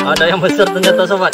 Ada yang besar ternyata sobat.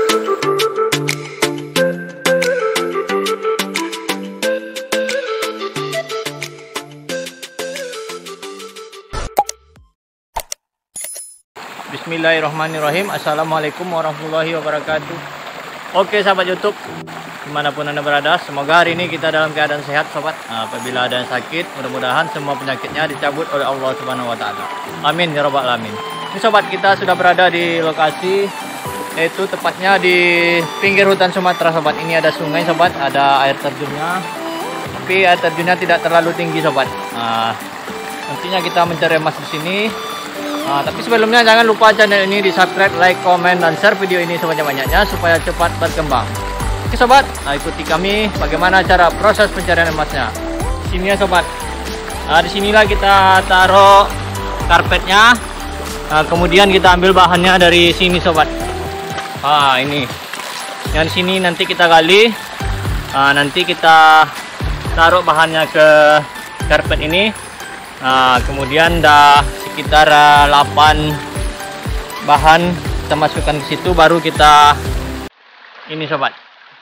Bismillahirrahmanirrahim. Assalamualaikum warahmatullahi wabarakatuh. Oke sahabat YouTube, dimanapun anda berada, semoga hari ini kita dalam keadaan sehat sobat. Apabila ada yang sakit, mudah-mudahan semua penyakitnya dicabut oleh Allah Subhanahu Wa Taala. Amin ya robbal alamin. Ini sobat, kita sudah berada di lokasi, yaitu tepatnya di pinggir hutan Sumatera sobat. Ini ada sungai sobat, ada air terjunnya, tapi air terjunnya tidak terlalu tinggi sobat. Nantinya kita mencari emas di sini. Tapi sebelumnya jangan lupa channel ini di subscribe, like, komen, dan share video ini sebanyak-banyaknya supaya cepat berkembang. Oke sobat, ikuti kami bagaimana cara proses pencarian emasnya. Sini ya sobat. Disinilah kita taruh karpetnya. Kemudian kita ambil bahannya dari sini sobat. Ini. Dan sini nanti kita gali. Nanti kita taruh bahannya ke karpet ini. Kemudian dah sekitar 8 bahan kita masukkan ke situ, baru kita ini sobat,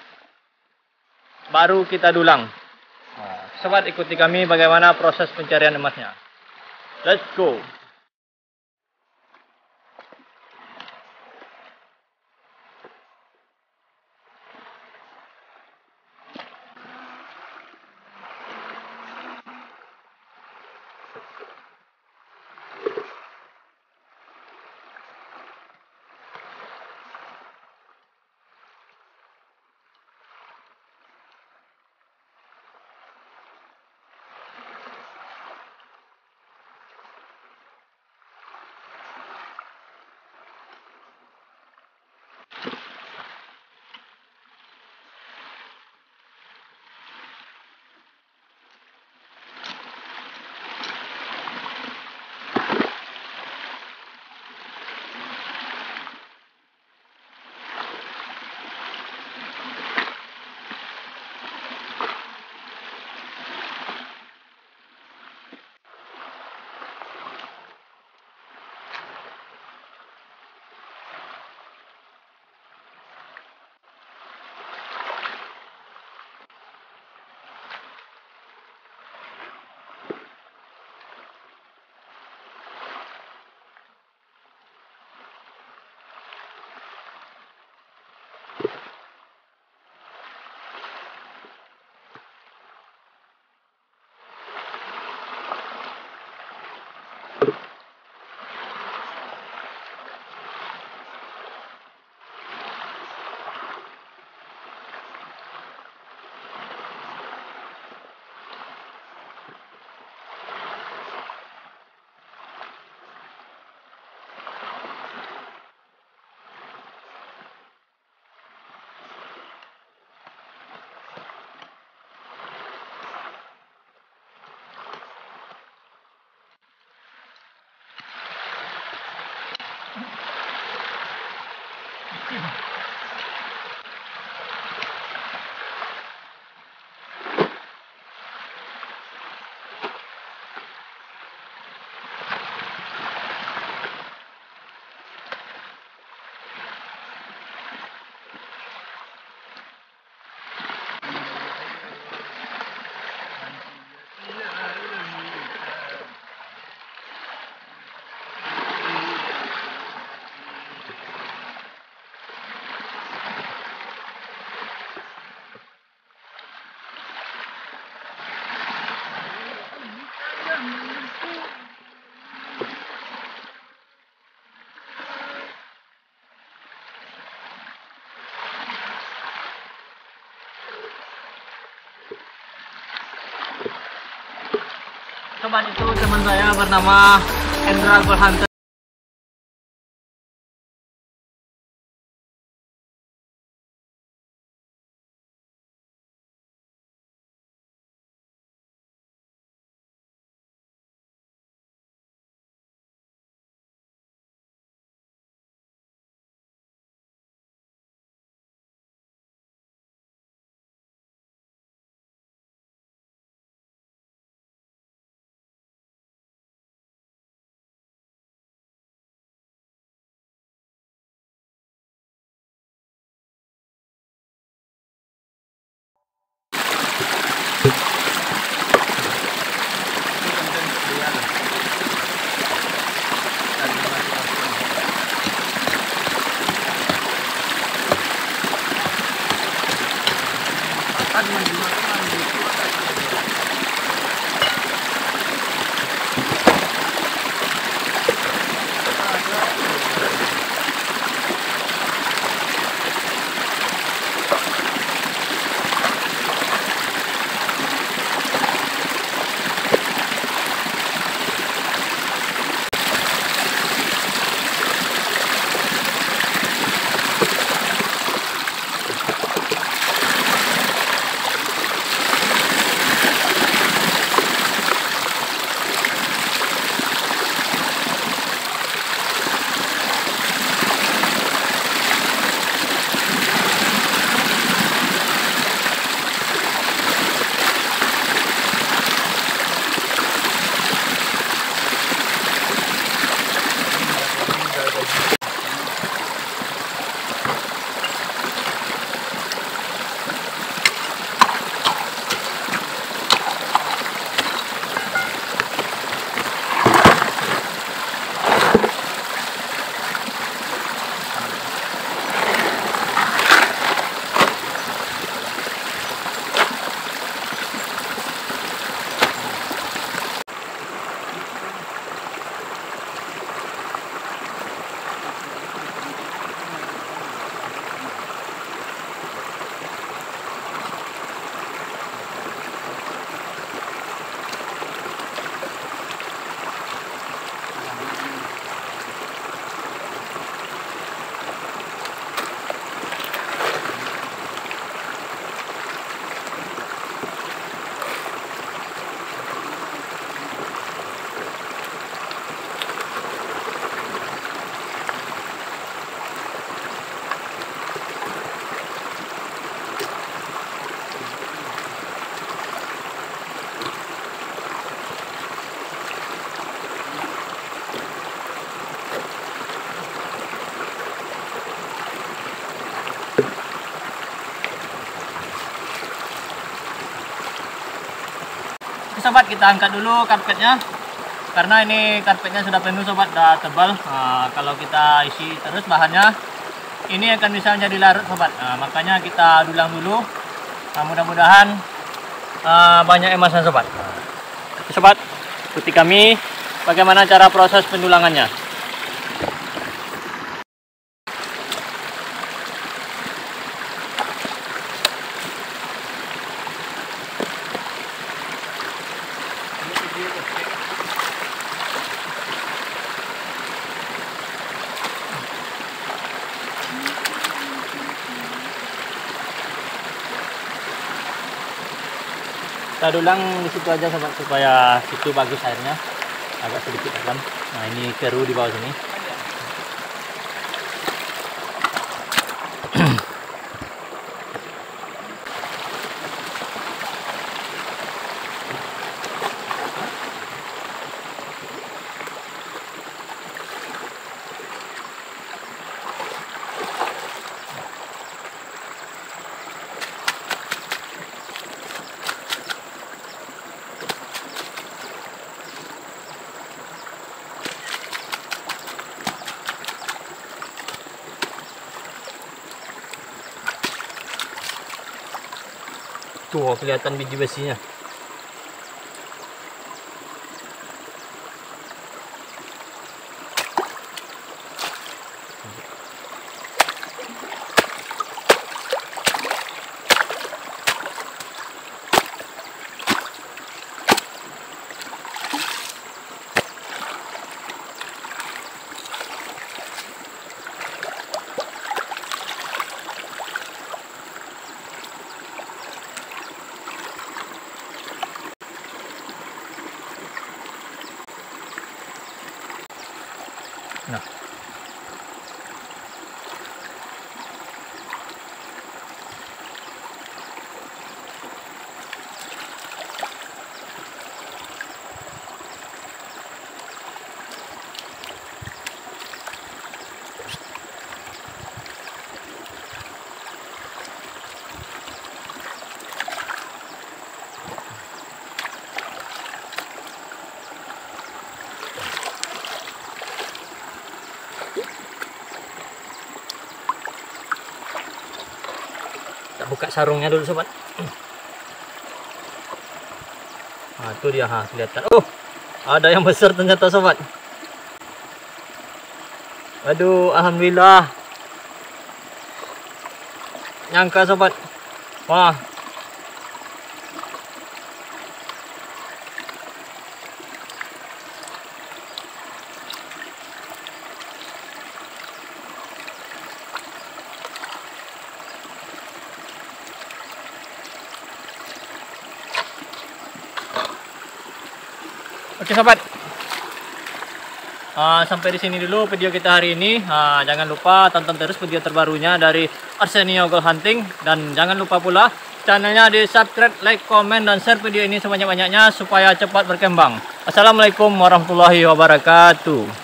baru kita dulang. Sobat, ikuti kami bagaimana proses pencarian emasnya. Let's go. Sobat, itu teman saya bernama Endra Gold Sobat, kita angkat dulu karpetnya karena ini karpetnya sudah penuh sobat, sudah tebal. Kalau kita isi terus bahannya ini akan bisa menjadi larut sobat. Makanya kita dulang dulu. Mudah-mudahan banyak emasnya sobat. Sobat, ikuti kami bagaimana cara proses pendulangannya. Kita dulang di situ aja sobat supaya situ bagus airnya, agak sedikit dalam. Nah, ini keru di bawah sini. Tuh, kelihatan biji besinya. Nah, sarungnya dulu sobat. Nah, itu dia, kelihatan. Oh, ada yang besar ternyata sobat. Aduh, alhamdulillah. Nyangka sobat. Wah. Oke sobat, sampai di sini dulu video kita hari ini. Jangan lupa tonton terus video terbarunya dari Arsenio Gold Hunting, dan jangan lupa pula channelnya di subscribe, like, komen, dan share video ini sebanyak-banyaknya supaya cepat berkembang. Assalamualaikum warahmatullahi wabarakatuh.